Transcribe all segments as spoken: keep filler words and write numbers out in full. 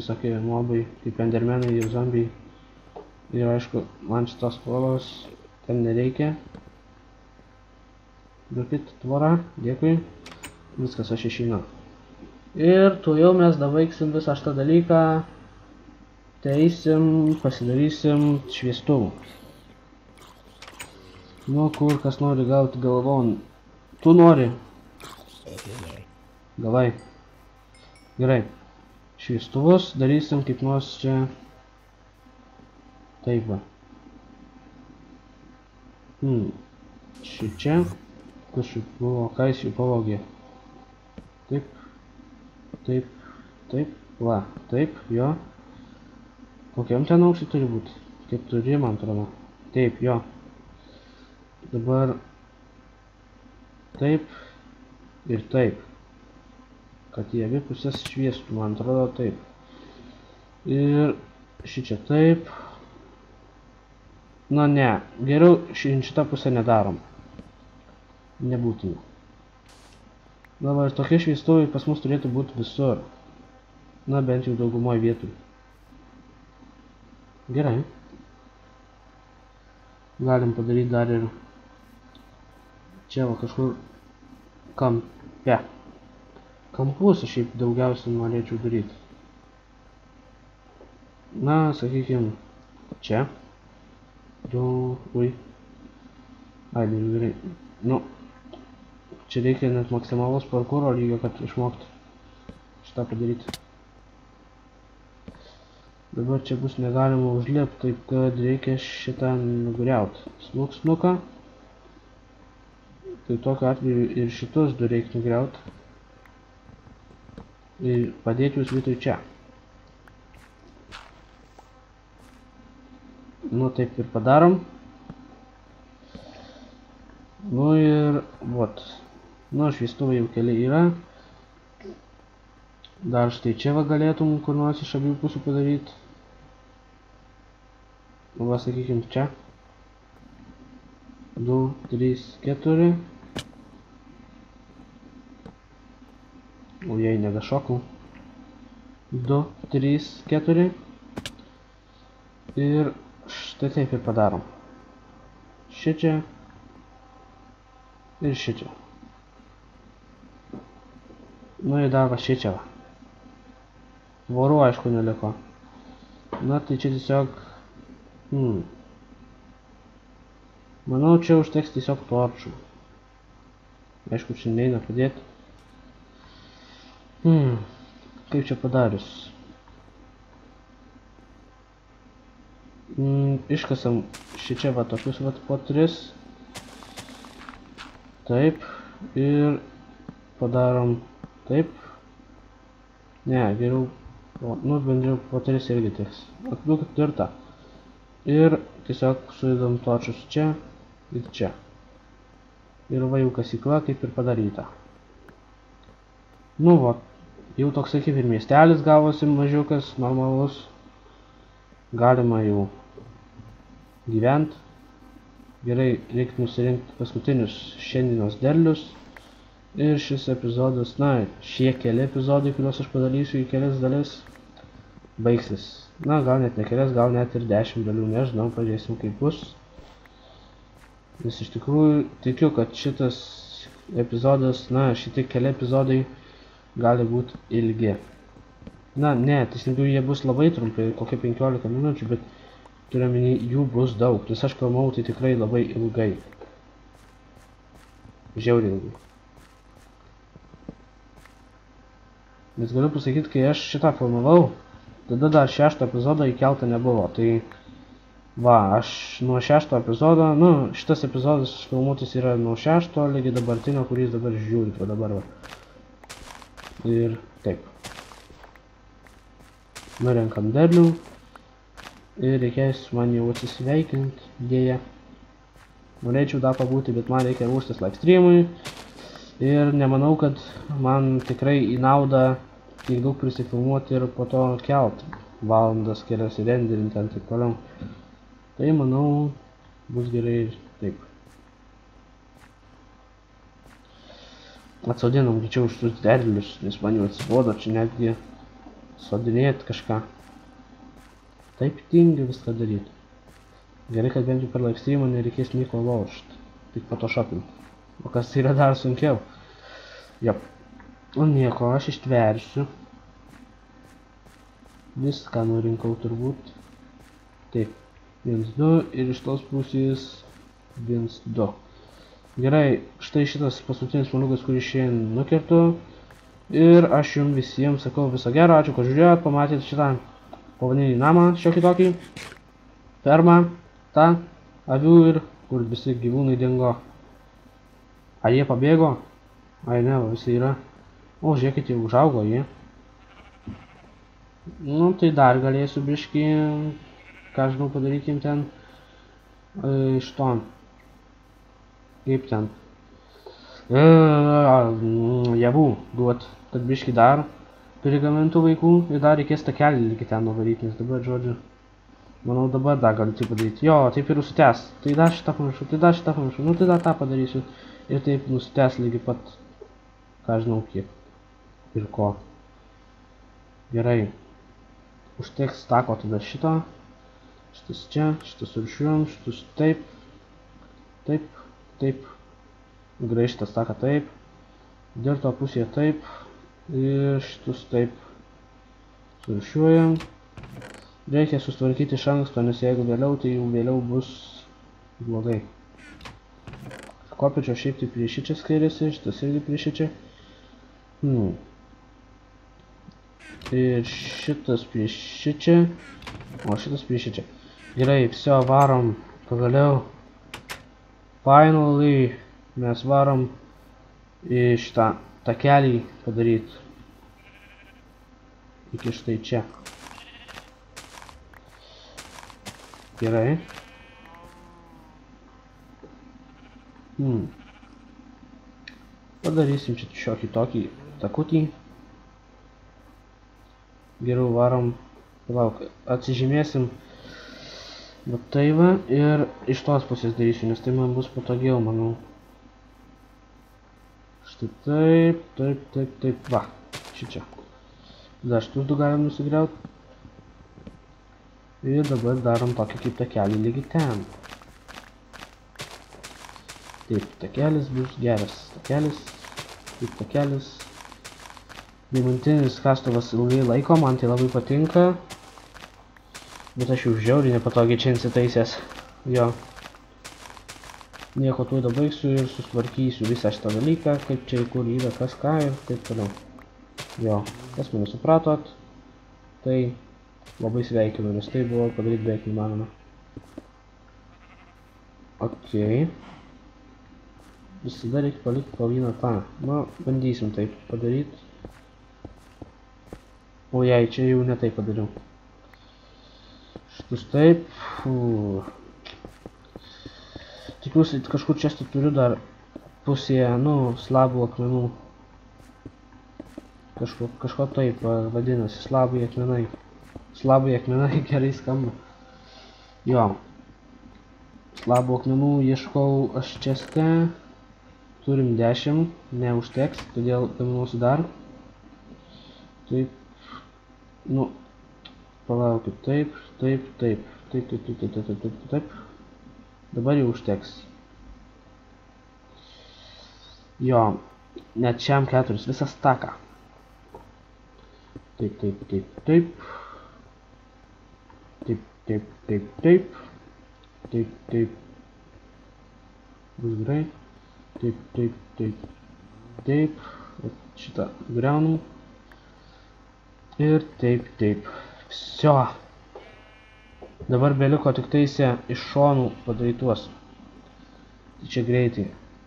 visokie mobai, kaip endermenai ir zombiai. Ir aišku, man šitos kolos ten nereikia. Duokit tvorą, dėkui. Viskas, aš išeinu. Ir tu jau mes davaiksim visą šitą dalyką. Teisim, pasidarysim šviestuvų. Nu, kur kas nori gauti galvon. Tu nori. Davai. Gerai. Šviestuvus darysim kaip nors čia. Taip va. Hmm. Šičia. Kažkaip buvo, ką jis jų pavogė. Taip. Taip. Taip. Va. Taip. Jo. Kokiam ten aukštai turi būti? Keturi, man atrodo. Taip. Jo. Dabar. Taip. Ir taip. Kad jie abi pusės šviestų, man atrodo taip. Ir šičia taip. Na ne, geriau šitą pusę nedarom. Nebūtina. Dabar tokie šviestuvai pas mus turėtų būti visur. Na bent jau daugumoje vietų. Gerai. Galim padaryti dar ir čia va kažkur kampe. Kampus aš šiaip daugiausiai norėčiau daryti. Na, sakykime, čia. Du, ui. Ai, gerai. Nu, čia reikia net maksimalaus parkūro lygio, kad išmokti šitą padaryti. Dabar čia bus negalima užlipti, taip kad reikia šitą nugriauti. Smuk snuką. Tai tokiu atveju ir šitus du reikia nugriauti. Ir padėti jūs vietoj čia. Nu, taip ir padarom. Nu ir, vot. Nu, šviestuvai jau keli yra. Dar štai čia va galėtum kur nors iš abiejų pusių padaryti. Va, sakykim, čia. Du, trys, keturi. O jei nedašokau. Du, trys, keturi. Ir štai taip ir padarom. Šičia. Ir šičia. Nu ir dar va šičia va. Vorų aišku neliko. Na tai čia tiesiog. Hmm. Manau čia užteks tiesiog torčų. Aišku čia neina padėti. Hmm. Kaip čia padarius? Mm, iškasam šičia va tokius va po tris. Taip. Ir padarom taip. Ne, geriau. Nu, bendriau po tris irgi tiks. Atliuk ketvirtą. Ir tiesiog sudedam točius čia ir čia. Ir va jau kasykla kaip ir padaryta. Nu va. Jau toksai kaip ir miestelis gavosi mažiukas, normalus. Galima jau gyventi. Gerai, reikia nusirinkti paskutinius šiandienos derlius. Ir šis epizodas, na, šie keli epizodai, kuriuos aš padarysiu į kelias dalis, baigsis. Na, gal net ne kelias, gal net ir dešimt dalių, nežinau, pažiūrėsim kaip bus. Nes iš tikrųjų tikiu, kad šitas epizodas, na, šitie keli epizodai gali būti ilgi. Na, ne, teisingiau jie bus labai trumpai, kokie penkiolika minučių, bet turiuomenį jų bus daug, nes aš filmavau tai tikrai labai ilgai. Žiauriai ilgai. Nes galiu pasakyti, kai aš šitą filmavau, tada dar šešto epizodo įkelta nebuvo, tai va, aš nuo šešto epizodo, nu, šitas epizodas filmuotis yra nuo šešto lygiai dabartinio, kuris dabar žiūrit, va dabar va. Ir taip. Nurenkam derlių. Ir reikės man jau atsisveikinti, dėja. Norėčiau dar pabūti, bet man reikia ruoštis live streamui. Ir nemanau, kad man tikrai į naudą tiek daug prisifilmuoti ir po to kelt valandas kelias ir renderinti ant taip toliau. Tai manau, bus gerai ir taip. Atsodinam greičiau šitus derlius, nes man jau atsibodo čia netgi sodinėti kažką. Taip tingiu viską daryti. Gerai, kad bent jau per live streamą nereikės nieko laužti. Tik photoshopinti. O kas yra dar sunkiau. Jop. O nieko, aš ištversiu. Viską nurinkau turbūt. Taip. vienas, du ir iš tos pusės vienas, du. Gerai, štai šitas paskutinis moliukas, kurį šiandien nukirtu. Ir aš jums visiems sakau viso gero, ačiū, kad žiūrėjot, pamatėte šitą povandeninį namą, šiokį tokį, fermą, tą, avių ir kur visi gyvūnai dingo. Ar jie pabėgo? Ai ne, visi yra. O, žiūrėkit, jau užaugo jie. Nu, tai dar galėsiu biškį, ką žinau, padarykim ten iš to. Kaip ten? Javų duot, kad biškį dar prigamintų vaikų ir dar reikės takelį lygi ten nuvaryti, nes dabar, žodžiu, manau, dabar dar galiu tai padaryti. Jo, taip ir nusitęs. Tai dar šitą pamiršau, tai dar šitą pamiršau, nu tai dar tą padarysiu. Ir taip nusitęs lygi pat, ką žinau kiek ir ko. Gerai. Užteks stako tada šito. Šitas čia, šitas suršiuojam, šitus taip. Taip, taip. Gerai, šitą staką taip. Dirto pusėje taip. Ir šitus taip suršiuojam. Reikia sustvarkyti iš anksto, nes jeigu vėliau, tai jau vėliau bus blogai. Kopėčio šiaip tai prie šičia skiriasi, šitas irgi prie šičia. Hmm. Ir šitas prie šičia. O šitas prie šičia. Gerai, viso varom. Pagaliau. Finally. Mes varom į šitą takelį padaryti. Iki štai čia. Gerai. Hmm. Padarysim čia šiokį tokį takutį. Geriau varom. Palauk, atsižymėsim. Bet tai va. Ir iš tos pusės darysiu, nes tai man bus patogiau, manau. Štai taip, taip, taip, taip, va, šičia. Tada šitus du galim nusigriauti. Ir dabar darom tokį kaip takelį lygi ten. Taip, takelis bus geras. Takelis, taip, takelis. Deimantinis kastuvas ilgai laiko, man tai labai patinka. Bet aš jau žiauriai nepatogiai čia insitaisęs. Jo. Nieko tuo dabaigsiu ir sustvarkysiu visą šitą dalyką, kaip čia kur yra, kas ką ir taip toliau. Jo, kas mane supratot, tai labai sveikinu, nes tai buvo padaryti beveik įmanoma. Ok. Visada reikia palikti po vieną tą. Nu, bandysim taip padaryti. O jei, čia jau ne taip padariau. Šitus taip. Fuuu. Tikiuosi, kažkur čia turiu dar pusėje, nu, slabų akmenų. Kažko, kažko taip vadinasi, slabų akmenai. Slabų akmenai gerai skamba. Jo. Slabų akmenų ieškau aš česte. Turim dešimt, neužteks, todėl gaminuosiu dar. Taip. Nu, palaukit, taip, taip, taip, taip, taip, taip, taip, taip, taip, taip. Dabar jau užteks. Jo, net šiam keturis, visą staką. Taip, taip, taip, taip. Taip, taip, taip, taip. Taip, taip. Bus gerai. Taip, taip, taip, taip. Šitą griaunam. Ir taip, taip. Visio. Dabar beliko tik taisė iš šonų padarytuos. Tai čia greitai.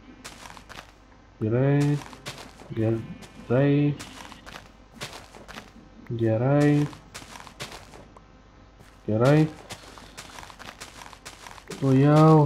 Gerai. Gerai. Gerai. Gerai. O jau.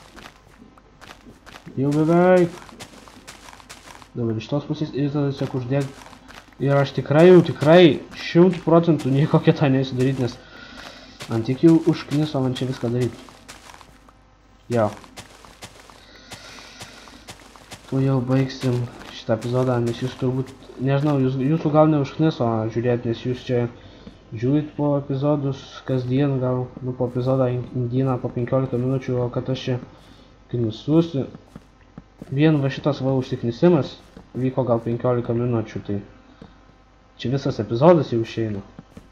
Jau beveik. Dabar iš tos pusės ir tada tiesiog uždėk. Ir aš tikrai jau tikrai šimtų procentų nieko kitą neįsidaryti, nes ant tiek jau užkniso man čia viską daryti. Jo. Tu jau baigsim šitą epizodą, nes jūs turbūt nežinau, jūs, jūsų gal neužkniso žiūrėti, nes jūs čia žiūrit po epizodus kasdien, gal, nu, po epizodą dieną po penkiolika minučių, o kad aš čia knisusiu. Vien va šitas va užsiknisimas vyko gal penkiolika minučių, tai čia visas epizodas jau išeina.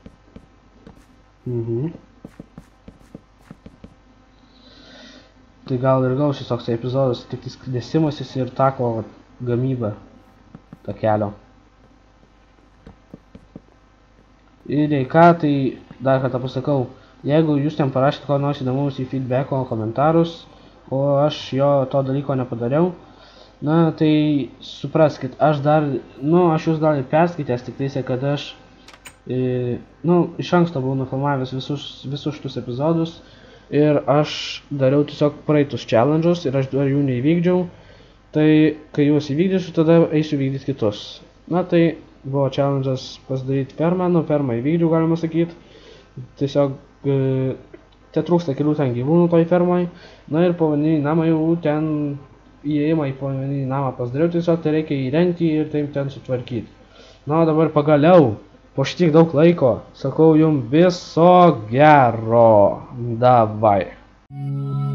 Mhm. Tai gal ir gausis toks epizodas, tik knisimasis ir tako gamyba takelio. Ir jei ką, tai dar kartą pasakau, jeigu jūs ten parašyti ko nors įdomaus į feedbacko komentarus, o aš jo to dalyko nepadariau, na tai supraskit, aš dar, nu, aš jūs gal ir perskaitęs, tik taisė, kad aš, e, nu, iš anksto buvau nufilmavęs visus, visus šitus epizodus ir aš dariau tiesiog praeitus challenge'us ir aš dar jų neįvykdžiau, tai kai juos įvykdysiu, tada eisiu vykdyti kitus. Na tai buvo challenge'as pasidaryti fermą, nu fermą įvykdžiau, galima sakyti. Tiesiog e, te trūksta kelių ten gyvūnų toj fermoj. Na ir povandeninį namą jau ten įėjimą į povandeninį namą pasidariau, tiesiog tai reikia įrengti ir taip ten sutvarkyti. Na o dabar pagaliau, po šitiek daug laiko, sakau jums viso gero. Davai.